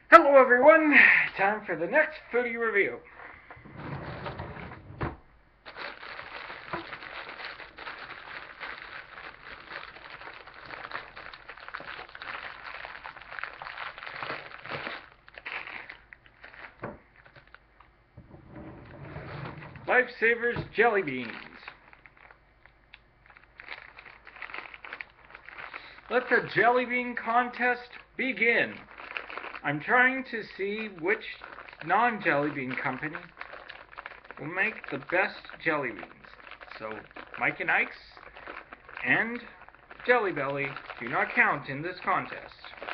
Hello everyone, time for the next foodie review. Lifesavers Jelly Beans. Let the jelly bean contest begin. I'm trying to see which non-jelly bean company will make the best jelly beans. So Mike and Ike's and Jelly Belly do not count in this contest.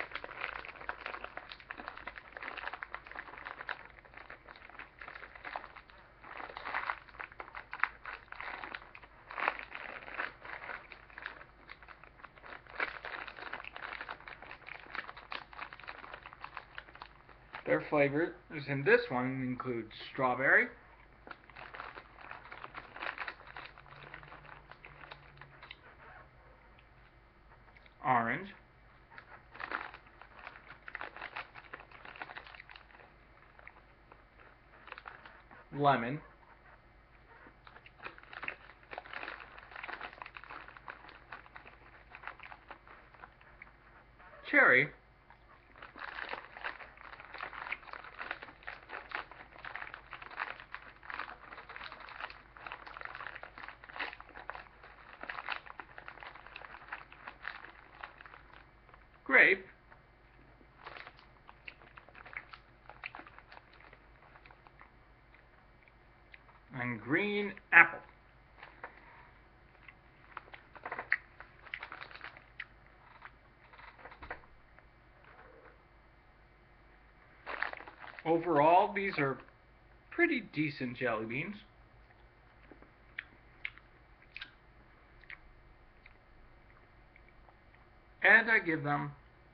Their flavors in this one include strawberry, orange, lemon, cherry, grape, and green apple. Overall, these are pretty decent jelly beans. And I give them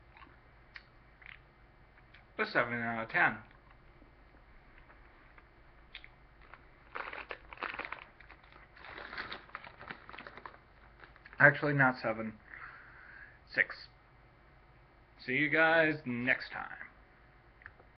a 7 out of 10. Actually, not 7. 6. See you guys next time.